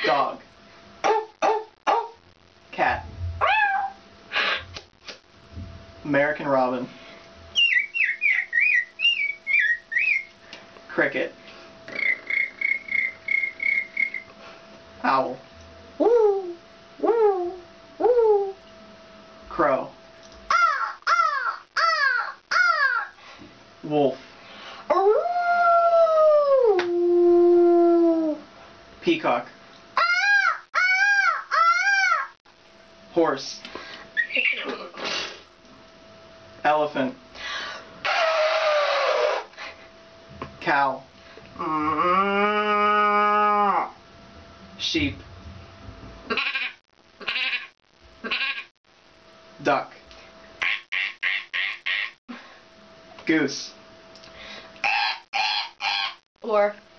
Dog. Cat. American robin. Cricket. Owl. Woo, woo, woo. Crow. Wolf. Peacock. Horse. Elephant. Cow. Sheep. Duck. Goose. Or